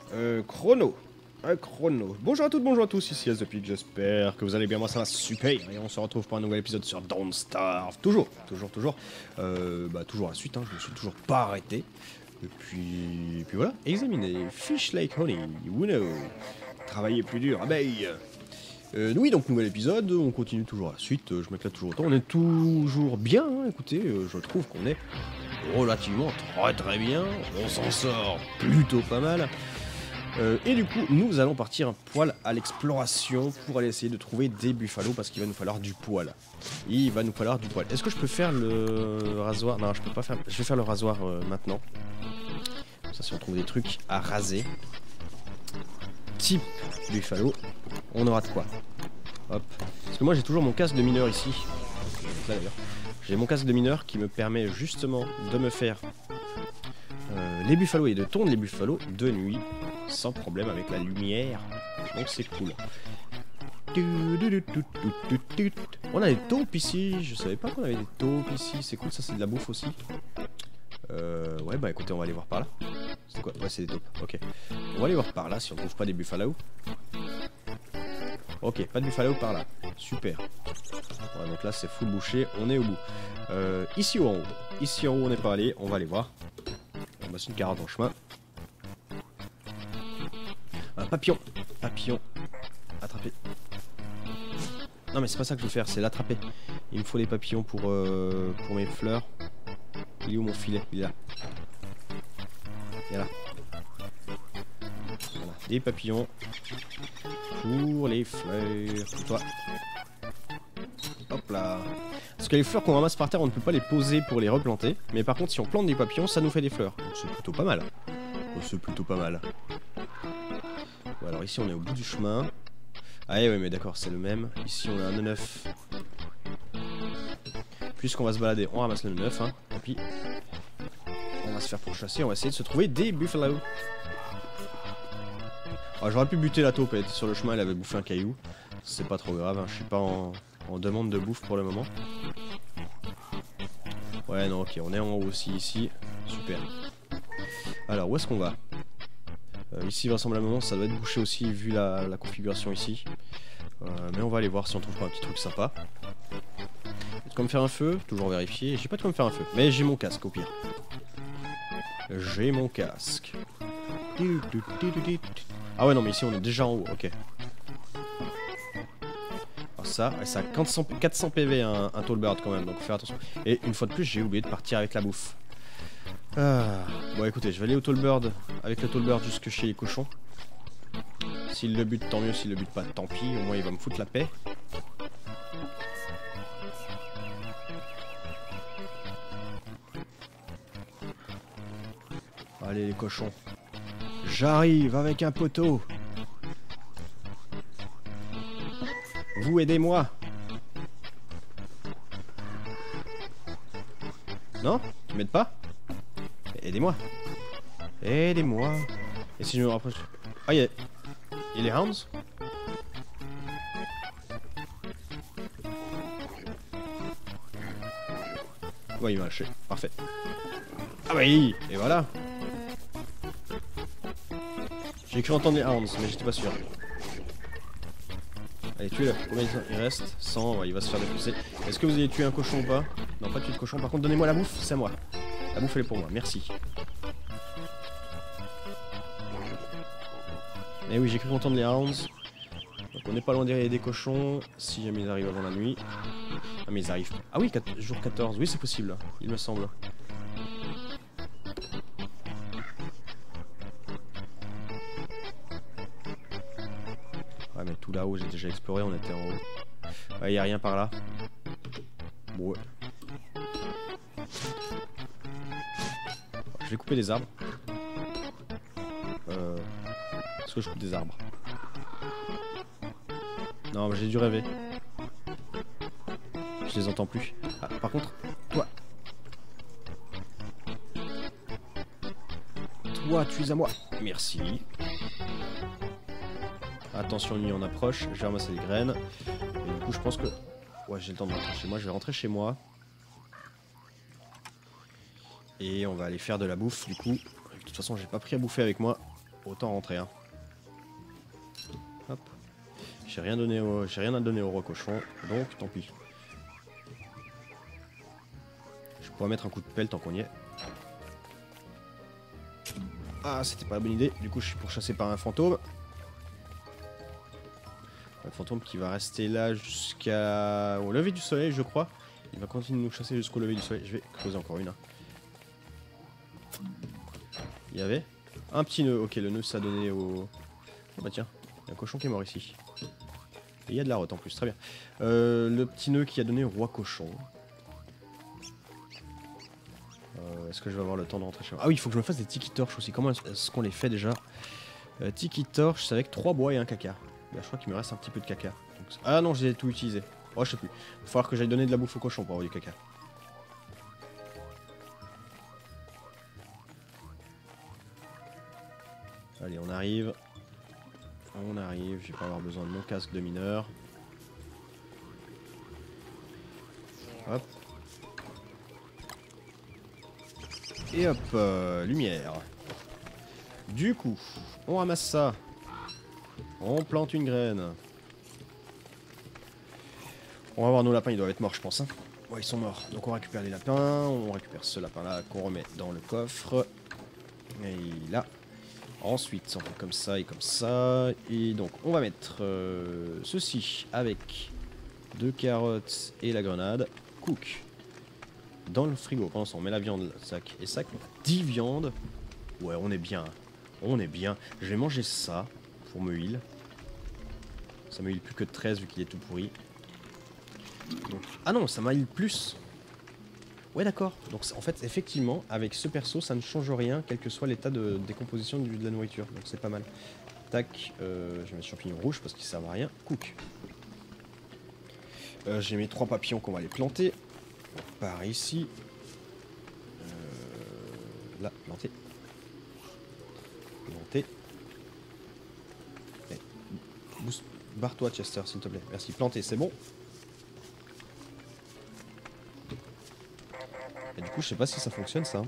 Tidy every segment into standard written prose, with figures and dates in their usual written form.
Chrono. Un chrono. Bonjour à toutes, bonjour à tous, ici Azopic, j'espère que vous allez bien, moi ça va super. Et on se retrouve pour un nouvel épisode sur Don't Starve. Toujours la suite, hein, je me suis toujours pas arrêté. Et puis voilà, examiner, Fish Like Honey, Wuno, travailler plus dur, abeille. Oui, donc nouvel épisode, on continue toujours la suite, je m'éclate toujours autant, on est toujours bien, hein, écoutez, je trouve qu'on est relativement très bien, on s'en sort plutôt pas mal. Et du coup, nous allons partir un poil à l'exploration pour aller essayer de trouver des buffalos parce qu'il va nous falloir du poil. Il va nous falloir du poil. Est-ce que je peux faire le rasoir? Non, je peux pas faire. Je vais faire le rasoir maintenant. Comme ça, si on trouve des trucs à raser, type buffalo, on aura de quoi. Hop. Parce que moi, j'ai toujours mon casque de mineur ici. Là d'ailleurs. J'ai mon casque de mineur qui me permet justement de me faire les buffalos et de tourner les buffalos de nuit sans problème avec la lumière, donc c'est cool. On a des taupes ici, je savais pas qu'on avait des taupes ici, c'est cool, ça c'est de la bouffe aussi. Ouais bah écoutez, on va aller voir par là. C'est quoi? Ouais, c'est des taupes, ok. On va aller voir par là si on trouve pas des buffalos. Ok, pas de buffalo par là, super. Ouais, donc là c'est full bouché, on est au bout. Ici en haut on n'est pas allé, on va aller voir. On passe une carotte en chemin. Un papillon. Papillon. Attraper. Non mais c'est pas ça que je veux faire, c'est l'attraper. Il me faut des papillons pour mes fleurs. Il est où mon filet? Il est là. Il est là. Voilà. Des papillons. Pour les fleurs. Pour toi. Hop là. Parce que les fleurs qu'on ramasse par terre, on ne peut pas les poser pour les replanter. Mais par contre, si on plante des papillons, ça nous fait des fleurs. Donc c'est plutôt pas mal. Oh, c'est plutôt pas mal. Ouais, alors ici, on est au bout du chemin. Ah ouais, mais d'accord, c'est le même. Ici, on a un nœud 9. Puisqu'on va se balader, on ramasse le nœud 9. Hein. Et puis, on va se faire pourchasser. On va essayer de se trouver des buffalos. Alors, j'aurais pu buter la taupe. Elle était sur le chemin, elle avait bouffé un caillou. C'est pas trop grave. Hein. Je suis pas en demande de bouffe pour le moment. Ouais, non, ok, on est en haut aussi, ici. Super. Alors, où est-ce qu'on va? Ici, vraisemblablement, ça doit être bouché aussi, vu la configuration ici. Mais on va aller voir si on trouve pas un petit truc sympa. De quoi me faire un feu? Toujours vérifier. J'ai pas de quoi me faire un feu. Mais j'ai mon casque, au pire. J'ai mon casque. Ah ouais, non, mais ici, on est déjà en haut, ok. Ça a 400 PV un tall bird quand même, donc faut faire attention. Et une fois de plus, j'ai oublié de partir avec la bouffe. Bon écoutez, je vais aller au tall bird, avec le tall bird jusque chez les cochons. S'il le bute, tant mieux, s'il le bute pas, tant pis, au moins il va me foutre la paix. Allez les cochons. J'arrive avec un poteau. Vous aidez-moi. Non? Tu m'aides pas? Aidez-moi. Aidez-moi. Et si je me rapproche... Ah, il y a les hounds? Ouais, il m'a lâché. Parfait. Ah oui. Et voilà. J'ai cru entendre les hounds, mais j'étais pas sûr. Allez, tuez-le. Combien il reste? 100, ouais, il va se faire défoncer. Est-ce que vous avez tué un cochon ou pas? Non, pas tué de cochon. Par contre, donnez-moi la bouffe, c'est à moi. La bouffe, elle est pour moi, merci. Eh oui, j'ai cru entendre les hounds. Donc on n'est pas loin des cochons, si jamais ils arrivent avant la nuit. Ah, mais ils arrivent. Ah oui, jour 14, oui, c'est possible, il me semble. Ouais, mais tout là-haut, j'ai déjà exploré, on était en haut. Ouais, y a rien par là. Bon, ouais. Je vais couper des arbres. Est-ce que je coupe des arbres? Non, j'ai dû rêver. Je les entends plus. Ah, par contre, toi. Toi, tu es à moi. Merci. Attention, lui, on approche. Je vais ramasser les graines. Et du coup, je pense que... Ouais, j'ai le temps de rentrer chez moi. Je vais rentrer chez moi. Et on va aller faire de la bouffe, du coup. De toute façon, j'ai pas pris à bouffer avec moi. autant rentrer. Hein. Hop. J'ai rien à donner au roi cochon, donc tant pis. Je pourrais mettre un coup de pelle tant qu'on y est. Ah, c'était pas la bonne idée. Du coup, je suis pourchassé par un fantôme. Un fantôme qui va rester là jusqu'au lever du soleil, je crois. Il va continuer de nous chasser jusqu'au lever du soleil. Je vais creuser encore une. Hein. Il y avait un petit nœud. Ok, le nœud, ça a donné au... Oh bah tiens, il y a un cochon qui est mort ici. Et il y a de la rotte en plus, très bien. Le petit nœud qui a donné au roi cochon. Est-ce que je vais avoir le temps de rentrer chez moi? Ah oui, il faut que je me fasse des tiki torches aussi. Comment est-ce qu'on les fait déjà? Tiki torches, c'est avec 3 bois et un caca. Là, je crois qu'il me reste un petit peu de caca. Donc, ah non, j'ai tout utilisé. Oh, je sais plus. Il va falloir que j'aille donner de la bouffe au cochon pour avoir du caca. Allez, on arrive. On arrive. Je vais pas avoir besoin de mon casque de mineur. Hop. Et hop, lumière. Du coup, on ramasse ça. On plante une graine. On va voir nos lapins, ils doivent être morts, je pense. Hein. Ouais, ils sont morts. Donc on récupère les lapins. On récupère ce lapin-là qu'on remet dans le coffre. Et là. Ensuite, on fait comme ça et comme ça. Et donc, on va mettre ceci avec 2 carottes et la grenade. Cook. Dans le frigo. Pendant ce temps, on met la viande, sac et sac. 10 viandes. Ouais, on est bien. On est bien. Je vais manger ça pour me heal. Ça me heal plus que de 13 vu qu'il est tout pourri. Donc... Ah non, ça m'a heal plus. Ouais, d'accord. Donc en fait, effectivement, avec ce perso, ça ne change rien, quel que soit l'état de décomposition de la nourriture. Donc c'est pas mal. Tac, je vais mettre champignons rouges parce qu'ils servent à rien. Cook. J'ai mes 3 papillons qu'on va les planter. Par ici. Là, planter. Planter. Barre-toi, Chester, s'il te plaît. Merci. Planter, c'est bon. Et du coup, je sais pas si ça fonctionne, ça.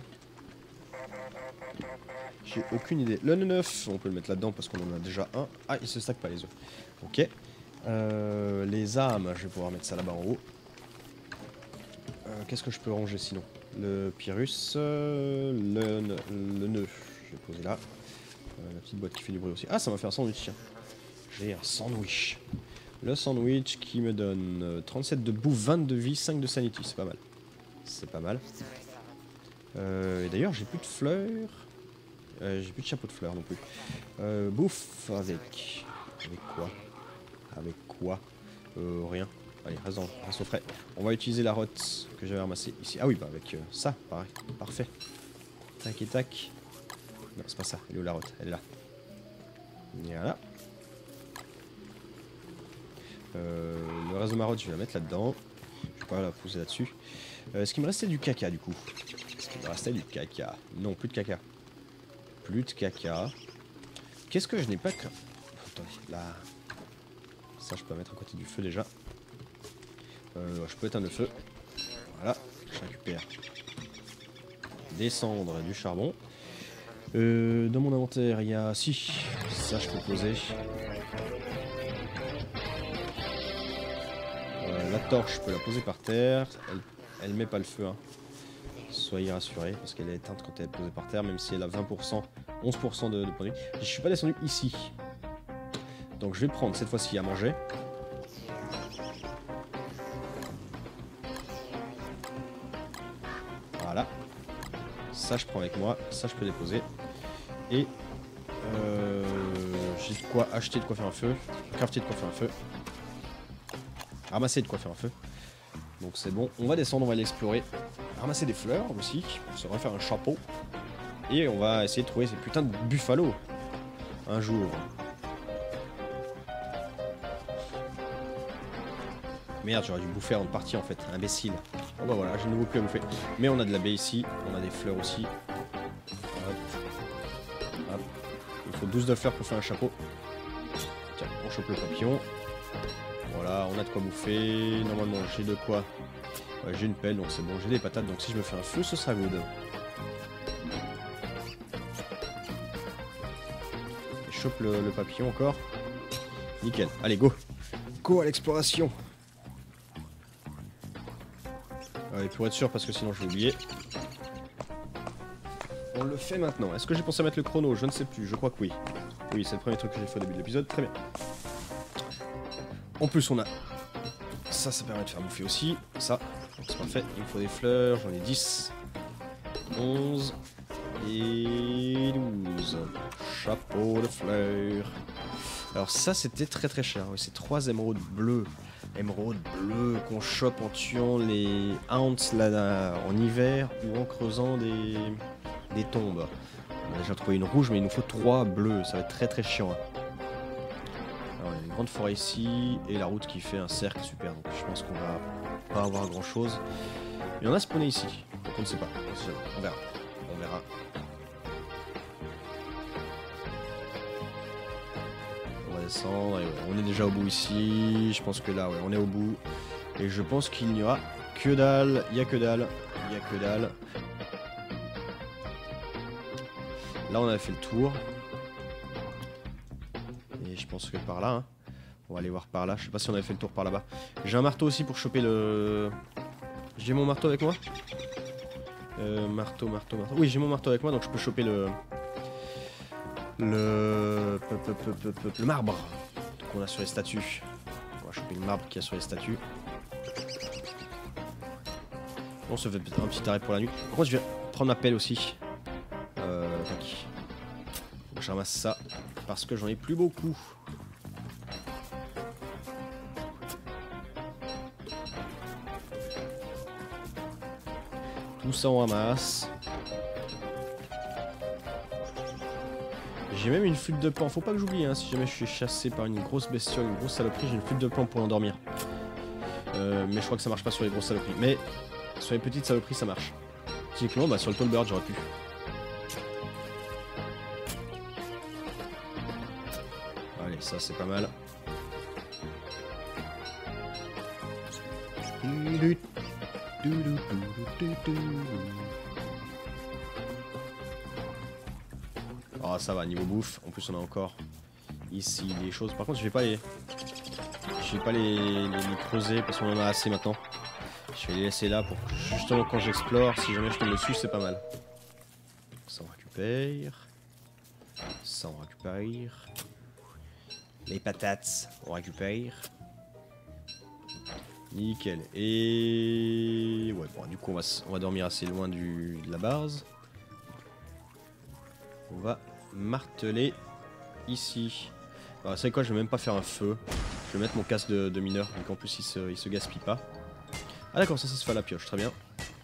J'ai aucune idée. Le 9, on peut le mettre là-dedans parce qu'on en a déjà un. Ah, il se stack pas les œufs. Ok. Les âmes, je vais pouvoir mettre ça là-bas en haut. Qu'est-ce que je peux ranger sinon? Le Pyrrhus, le nœud, je vais poser là. La petite boîte qui fait du bruit aussi. Ah, ça m'a fait un sandwich, tiens. J'ai un sandwich. Le sandwich qui me donne 37 de bouffe, 20 de vie, 5 de sanity, c'est pas mal. C'est pas mal. Et d'ailleurs, j'ai plus de fleurs. J'ai plus de chapeau de fleurs non plus. Bouffe avec... Avec quoi? Avec quoi? Rien. Allez, reste au frais. On va utiliser la rotte que j'avais ramassée ici. Ah oui, bah avec ça, pareil. Parfait. Tac et tac. Non, c'est pas ça. Elle est où la rotte? Elle est là. Voilà. Le reste de ma rotte, je vais la mettre là-dedans. Je vais pas la poser là-dessus. Est-ce qu'il me restait du caca du coup? Est-ce qu'il me restait du caca? Non, plus de caca. Plus de caca. Qu'est-ce que je n'ai pas que... Attendez, là... Ça, je peux mettre à côté du feu déjà. Je peux éteindre le feu. Voilà, je récupère des cendres et du charbon. Dans mon inventaire, il y a... Si, ça je peux poser. La torche, je peux la poser par terre. Elle met pas le feu, hein. Soyez rassurés, parce qu'elle est éteinte quand elle est posée par terre, même si elle a 20%, 11% de produit. Je suis pas descendu ici. Donc je vais prendre cette fois-ci à manger. Voilà. Ça je prends avec moi, ça je peux déposer. Et j'ai de quoi acheter de quoi faire un feu, crafter de quoi faire un feu, ramasser de quoi faire un feu. Donc c'est bon, on va descendre, on va aller explorer. Ramasser des fleurs aussi, ça va faire un chapeau. Et on va essayer de trouver ces putains de buffalo un jour. Merde, j'aurais dû bouffer avant de partir en fait, imbécile. Bon bah voilà, j'ai de nouveau plus à bouffer. Mais on a de la baie ici, on a des fleurs aussi. Hop. Hop. Il faut 12 de fleurs pour faire un chapeau. Tiens, on chope le papillon. Voilà, on a de quoi bouffer. Normalement, j'ai de quoi. Ouais, j'ai une pelle, donc c'est bon, j'ai des patates, donc si je me fais un feu, ce sera good. chope le papillon encore. Nickel. Allez, go. Go à l'exploration. Allez, pour être sûr, parce que sinon je vais oublier. On le fait maintenant. Est-ce que j'ai pensé à mettre le chrono? Je ne sais plus. Je crois que oui. Oui, c'est le premier truc que j'ai fait au début de l'épisode. Très bien. En plus, on a... Ça permet de faire bouffer aussi. Ça, c'est parfait. Il me faut des fleurs. J'en ai 10. 11. Et 12. Chapeau de fleurs. Alors ça, c'était très très cher. Oui, c'est 3 émeraudes bleues. Émeraudes bleues qu'on chope en tuant les haunts là, en hiver ou en creusant des tombes. On a déjà trouvé une rouge, mais il nous faut 3 bleues. Ça va être très très chiant. Alors, il y a une grande forêt ici et la route qui fait un cercle super. Donc je pense qu'on va pas avoir grand chose. Il y en a spawné ici. Donc on ne sait pas. On verra. On verra. On va descendre. Et ouais, on est déjà au bout ici. Je pense que là, ouais, on est au bout. Et je pense qu'il n'y aura que dalle. Il n'y a que dalle. Il n'y a que dalle. Là, on a fait le tour. Et je pense que par là, hein. On va aller voir par là. Je sais pas si on avait fait le tour par là-bas. J'ai un marteau aussi pour choper le... J'ai mon marteau avec moi. Marteau. Oui, j'ai mon marteau avec moi, donc je peux choper le marbre qu'on a sur les statues. On va choper le marbre qu'il y a sur les statues. On se fait un petit arrêt pour la nuit. Par contre, je vais prendre ma pelle aussi. Tac. Faut que je ramasse ça parce que j'en ai plus beaucoup. Tout ça on ramasse. J'ai même une flûte de pan. Faut pas que j'oublie, hein, si jamais je suis chassé par une grosse bestiole, une grosse saloperie, j'ai une flûte de pan pour l'endormir. Mais je crois que ça marche pas sur les grosses saloperies. Mais sur les petites saloperies, ça marche. Typiquement, bah, sur le Tallbird, j'aurais pu. Allez, ça c'est pas mal. Oh, ça va, niveau bouffe. En plus, on a encore ici des choses. Par contre, je vais pas les creuser parce qu'on en a assez maintenant. Je vais les laisser là pour que justement quand j'explore, si jamais je tombe dessus, c'est pas mal. Ça on récupère. Ça on récupère. Les patates, on récupère. Nickel. Et ouais, bon, du coup, on va dormir assez loin de la base. On va marteler ici. Alors, c'est quoi, je vais même pas faire un feu. Je vais mettre mon casque de mineur, vu qu'en plus il se gaspille pas. Ah d'accord, ça se fait à la pioche, très bien.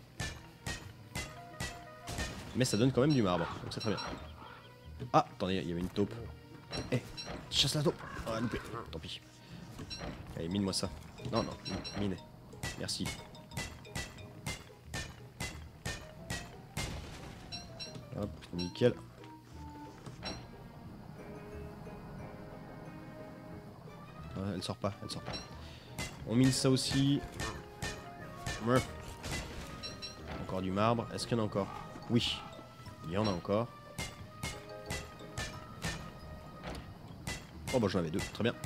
Mais ça donne quand même du marbre, donc c'est très bien. Ah, attendez, il y avait une taupe. Eh, chasse la taupe. Ah, loupé, tant pis. Allez, mine-moi ça. Non, mine. Merci. Hop, nickel. Ah, elle sort pas. On mine ça aussi. Ouais. Encore du marbre. Est-ce qu'il y en a encore? Oui. Il y en a encore. Oh bah j'en avais 2. Très bien.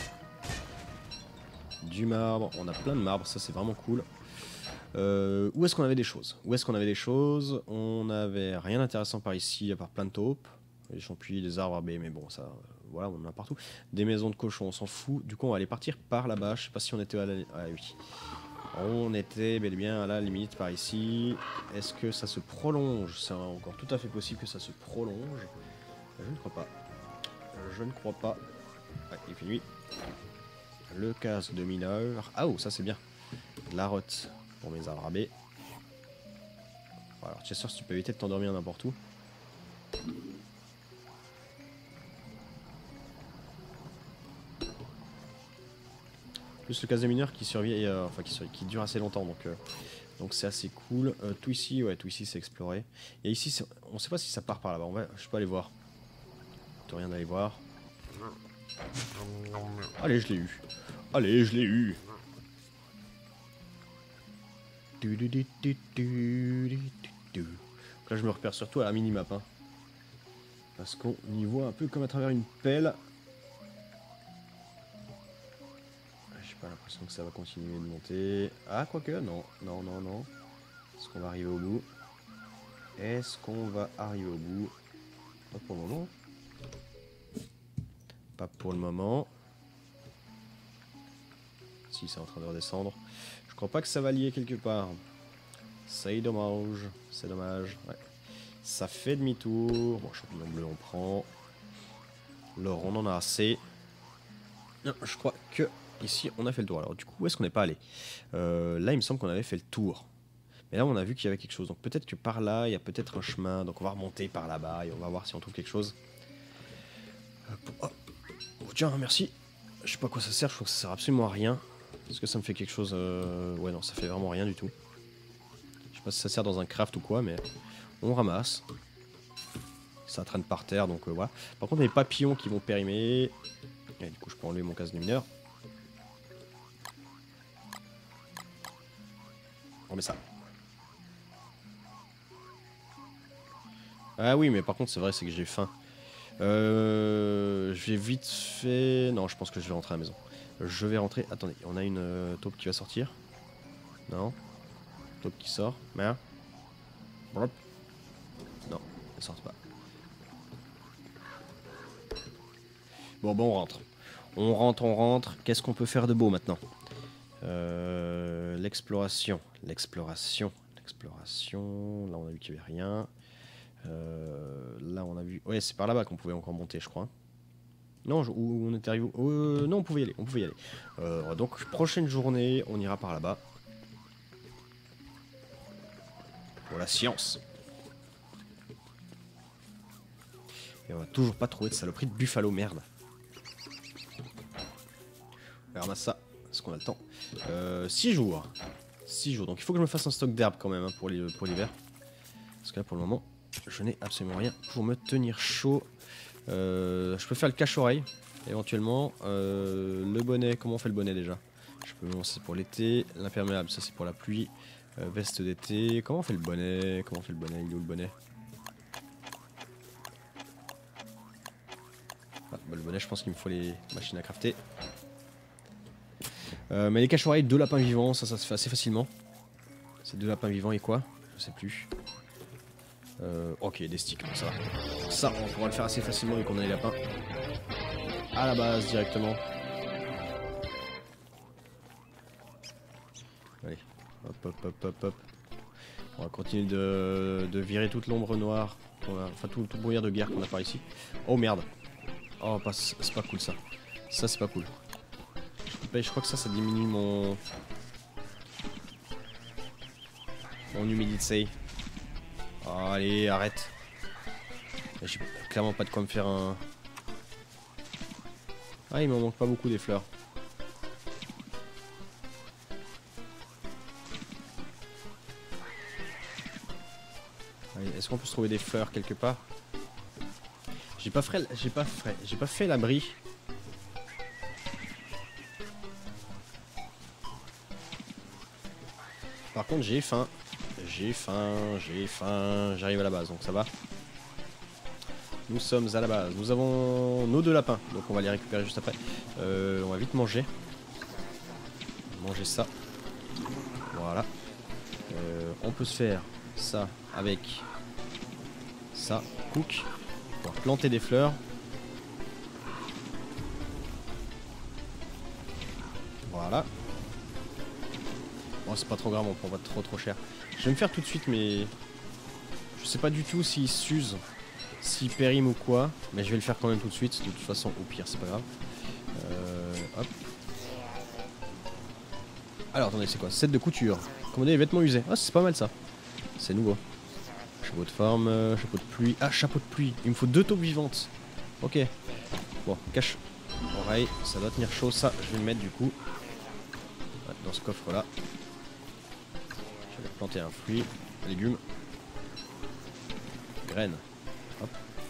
Du marbre. On a plein de marbre. Ça c'est vraiment cool. Où est-ce qu'on avait des choses? On avait rien d'intéressant par ici à part plein de taupes. Des champignons, des arbres arbés, mais bon ça... voilà, on en a partout. Des maisons de cochons, on s'en fout. Du coup, on va aller partir par là-bas. Je sais pas si on était à la... Ah oui. On était bel et bien à la limite par ici. Est-ce que ça se prolonge? C'est encore tout à fait possible que ça se prolonge. Je ne crois pas. Ouais, il fait nuit. Le casque de mineur. Ah oh, ça c'est bien. De la rotte pour mes arbres rabais. Bon, alors, Chester, si tu peux éviter de t'endormir n'importe où. Plus le casque de mineur qui survit, enfin qui dure assez longtemps, donc c'est assez cool. Tout ici c'est exploré. Et ici, on sait pas si ça part par là-bas. Je peux aller voir. T'as rien d'aller voir. Allez, je l'ai eu. Là, je me repère surtout à la minimap. Hein. Parce qu'on y voit un peu comme à travers une pelle. J'ai pas l'impression que ça va continuer de monter. Ah, quoique, non. Non, non, non. Est-ce qu'on va arriver au bout? Est-ce qu'on va arriver au bout? Pas pour le moment. Pas pour le moment. Si, c'est en train de redescendre. Je crois pas que ça va lier quelque part. C'est dommage. C'est dommage. Ouais. Ça fait demi-tour. Bon, champignon bleu, on prend. L'or, on en a assez. Non, je crois que ici, on a fait le tour. Alors, du coup, où est-ce qu'on n'est pas allé? Là, il me semble qu'on avait fait le tour. Mais là, on a vu qu'il y avait quelque chose. Donc, peut-être que par là, il y a peut-être un chemin. Donc, on va remonter par là-bas et on va voir si on trouve quelque chose. Oh, tiens, merci. Je sais pas à quoi ça sert. Je trouve que ça sert absolument à rien. Est-ce que ça me fait quelque chose? Ouais, non, ça fait vraiment rien du tout. Je sais pas si ça sert dans un craft ou quoi, mais on ramasse. Ça traîne par terre, donc voilà. Par contre, les papillons qui vont périmer. Et du coup, je peux enlever mon casque de mineur. On met ça. Ah oui, mais par contre, c'est vrai, c'est que j'ai faim. Je vais vite fait... Non, je pense que je vais rentrer à la maison. Je vais rentrer... Attendez, on a une taupe qui va sortir. Non. Taupe qui sort. Merde. Non, elle sort pas. Bon, on rentre. On rentre. Qu'est-ce qu'on peut faire de beau maintenant? L'exploration. L'exploration. Là, on a vu qu'il n'y avait rien. Là, on a vu... Ouais, c'est par là-bas qu'on pouvait encore monter, je crois. Non, où on était arrivé... non, on pouvait y aller. Donc, prochaine journée, on ira par là-bas. Pour la science. Et on n'a toujours pas trouvé de saloperie de buffalo, merde. On ramasse ça, parce qu'on a le temps. 6 jours. 6 jours. Donc il faut que je me fasse un stock d'herbes quand même hein, pour l'hiver. Parce que là, pour le moment, je n'ai absolument rien pour me tenir chaud. Je peux faire le cache-oreille, éventuellement. Le bonnet, comment on fait le bonnet déjà? Je peux lancer pour l'été. L'imperméable, ça c'est pour la pluie. Veste d'été. Comment on fait le bonnet? Il est où le bonnet? Ah, bah, le bonnet, je pense qu'il me faut les machines à crafter. Mais les cache-oreilles, 2 lapins vivants, ça se fait assez facilement. C'est 2 lapins vivants et quoi? Je sais plus. Ok, des sticks, ça va. Ça, on pourra le faire assez facilement vu qu'on a les lapins. À la base, directement. Allez, hop. On va continuer de virer toute l'ombre noire. Enfin, tout le brouillard de guerre qu'on a par ici. Oh merde. Oh, c'est pas cool ça. Ça, c'est pas cool. Je crois que ça diminue mon humidité. Oh, allez, arrête. J'ai clairement pas de quoi me faire un... Ah, il m'en manque pas beaucoup des fleurs. Est-ce qu'on peut se trouver des fleurs quelque part? J'ai pas fait l'abri. Par contre, j'ai faim. J'arrive à la base, donc ça va. Nous sommes à la base. Nous avons nos 2 lapins, donc on va les récupérer juste après. On va vite manger. Manger ça. Voilà. On peut se faire ça avec ça. Cook. Pour planter des fleurs. Voilà. Bon, c'est pas trop grave, on prend pas trop cher. Je vais me faire tout de suite, mais je sais pas du tout s'il s'use, s'il périme ou quoi. Mais je vais le faire quand même tout de suite. De toute façon, au pire, c'est pas grave. Hop. Alors, attendez, c'est quoi? Set de couture. Commander les vêtements usés. Ah, c'est pas mal ça. C'est nouveau. Chapeau de forme, chapeau de pluie. Ah, chapeau de pluie. Il me faut 2 taupes vivantes. Ok. Bon, cache. Oreille, ça doit tenir chaud. Ça, je vais le mettre du coup. Ouais, dans ce coffre-là. Je vais planter un fruit, un légume. Graines. Hop.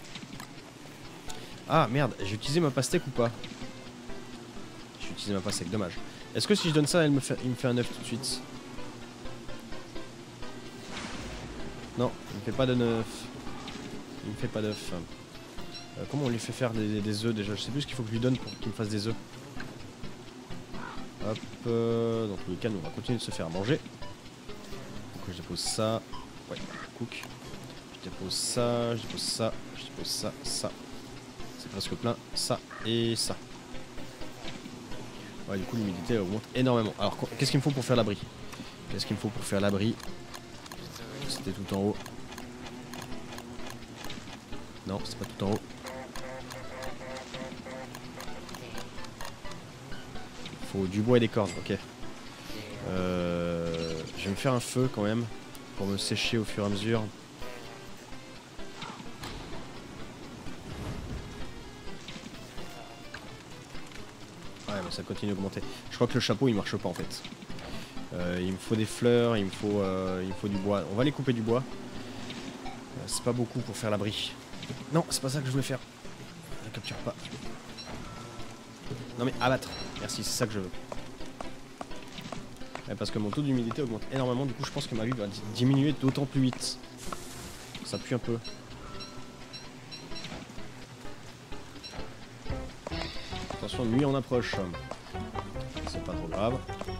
Ah, merde, j'ai utilisé ma pastèque ou pas? J'ai utilisé ma pastèque, dommage. Est-ce que si je donne ça, il me fait un œuf tout de suite? Non, il me fait pas de neuf. Il me fait pas d'œuf. Comment on lui fait faire des œufs déjà? Je sais plus ce qu'il faut que je lui donne pour qu'il me fasse des œufs. Hop, dans tous les cas, nous on va continuer de se faire manger. Donc je dépose ça. Ouais, cook. Je dépose ça, je dépose ça, je dépose ça, ça. C'est presque plein. Ça et ça. Ouais, du coup l'humidité augmente énormément. Alors qu'est-ce qu'il me faut pour faire l'abri? Qu'est-ce qu'il me faut pour faire l'abri? C'était tout en haut. Non, c'est pas tout en haut. Faut du bois et des cordes, ok. Je vais me faire un feu quand même pour me sécher au fur et à mesure. Ouais, mais ça continue d'augmenter. Je crois que le chapeau il marche pas en fait. Il me faut des fleurs, il me faut du bois. On va aller couper du bois. C'est pas beaucoup pour faire l'abri. Non, c'est pas ça que je voulais faire. Je ne capture pas. Non mais abattre. Merci, c'est ça que je veux. Ouais, parce que mon taux d'humidité augmente énormément, du coup je pense que ma vie va diminuer d'autant plus vite. Ça pue un peu. Attention, nuit en approche. C'est pas trop grave.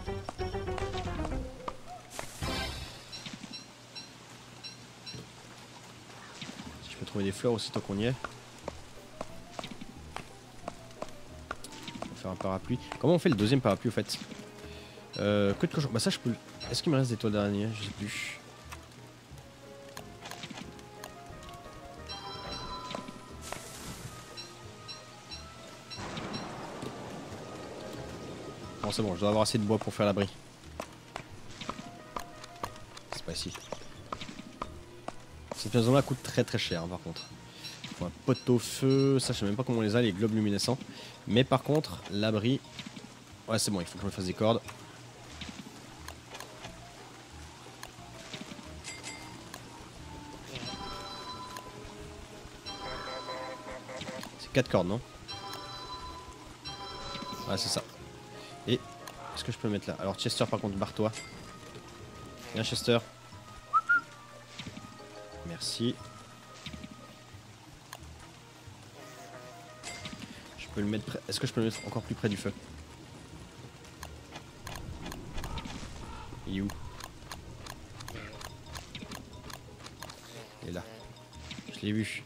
Si je peux trouver des fleurs aussi tant qu'on y est. On va faire un parapluie. Comment on fait le deuxième parapluie au fait? Que de cochon. Bah ça je peux. Est-ce qu'il me reste des toits d'araignée? Je sais plus. Bon c'est bon, je dois avoir assez de bois pour faire l'abri. C'est pas ici. Cette maison là coûte très très cher hein, par contre. Il faut un pot-au-feu, ça je sais même pas comment on les a, les globes luminescents. Mais par contre, l'abri... Ouais c'est bon, il faut que je me fasse des cordes. C'est 4 cordes, non? Ah c'est ça. Et est-ce que je peux le mettre là? Alors Chester par contre, barre-toi. Viens Chester. Merci. Je peux le mettre près... Est-ce que je peux le mettre encore plus près du feu? Il est où? Il est là. Je l'ai vu.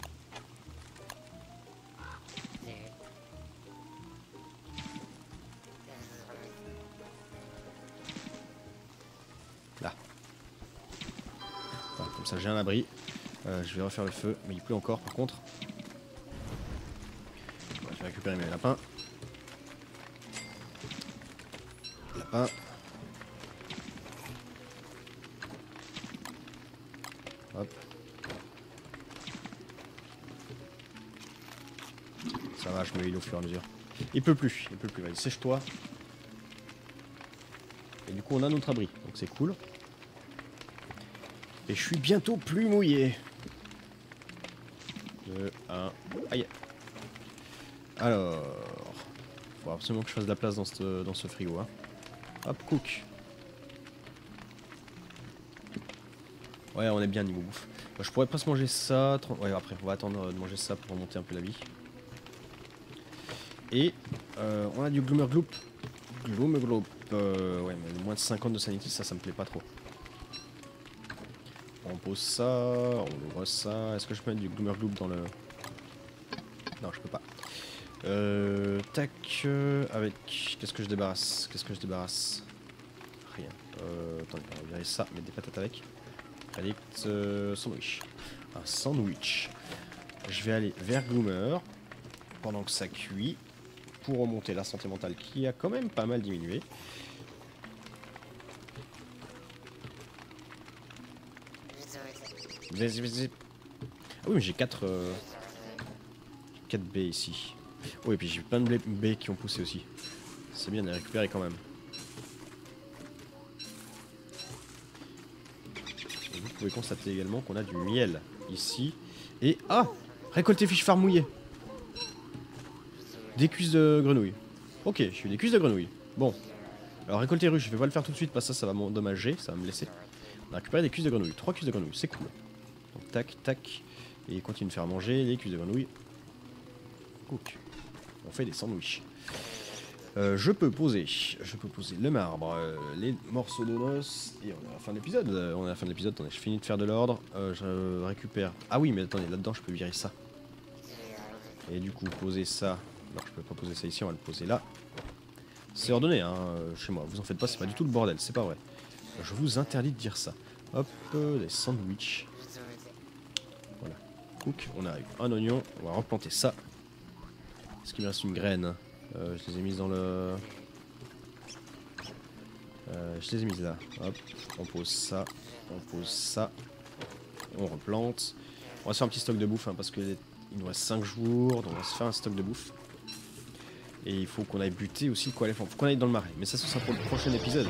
Là. Voilà, comme ça j'ai un abri. Je vais refaire le feu, mais il pleut encore par contre. Je vais récupérer mes lapins. Lapin. Hop. Ça va, je me heal au fur et à mesure. Il peut plus, vas-y, sèche-toi. Et du coup on a notre abri, donc c'est cool. Et je suis bientôt plus mouillé. 2, 1, aïe. Alors, faut absolument que je fasse de la place dans ce frigo. Hein. Hop, cook. Ouais, on est bien niveau bouffe. Bah, je pourrais presque manger ça. Ouais, après, on va attendre de manger ça pour remonter un peu la vie. Et on a du Gloomer Gloop. Gloomer Gloop. Ouais, mais moins de 50 de sanity, ça me plaît pas trop. On pose ça, on ouvre ça. Est-ce que je peux mettre du Gloomer Gloop dans le... Non, je peux pas. Tac, avec... Qu'est-ce que je débarrasse? Rien. Attendez, on va virer ça, mettre des patates avec. Addict, sandwich. Un sandwich. Je vais aller vers Gloomer pendant que ça cuit pour remonter la santé mentale qui a quand même pas mal diminué. Ah oui, mais j'ai 4 baies ici. Oui, et puis j'ai plein de baies qui ont poussé aussi. C'est bien de les récupérer quand même. Et vous pouvez constater également qu'on a du miel ici. Et ah, récolter fiche phare mouillé. Des cuisses de grenouille. Ok, je suis des cuisses de grenouille. Bon. Alors récolter ruche, je vais pas le faire tout de suite parce que ça va m'endommager, ça va me laisser. On a récupéré des cuisses de grenouille. 3 cuisses de grenouille, c'est cool. Donc tac, tac. Et continue de faire manger les cuisses de grenouille. Cook. On fait des sandwichs. Je peux poser le marbre, les morceaux de noce, et on est à la fin de l'épisode. Attendez, je finis de faire de l'ordre, je récupère... Ah oui, mais attendez, là-dedans je peux virer ça. Et du coup, poser ça... Non, je peux pas poser ça ici, on va le poser là. C'est ordonné, hein, chez moi, vous en faites pas, c'est pas du tout le bordel, c'est pas vrai. Je vous interdis de dire ça. Hop, les sandwichs. Voilà, cook, on a eu un oignon, on va replanter ça. Est-ce qu'il me reste une graine? Je les ai mises dans le... je les ai mises là. Hop, on pose ça, on replante. On va se faire un petit stock de bouffe, hein, parce qu'il nous reste 5 jours, donc on va se faire un stock de bouffe. Et il faut qu'on aille buter aussi quoi, il faut qu'on aille dans le marais. Mais ça, ce sera pour le prochain épisode.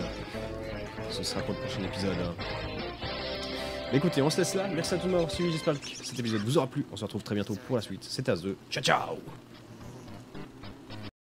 Mais écoutez, on se laisse là. Merci à tous de m'avoir suivi. J'espère que cet épisode vous aura plu. On se retrouve très bientôt pour la suite. C'était As2. Ciao, ciao!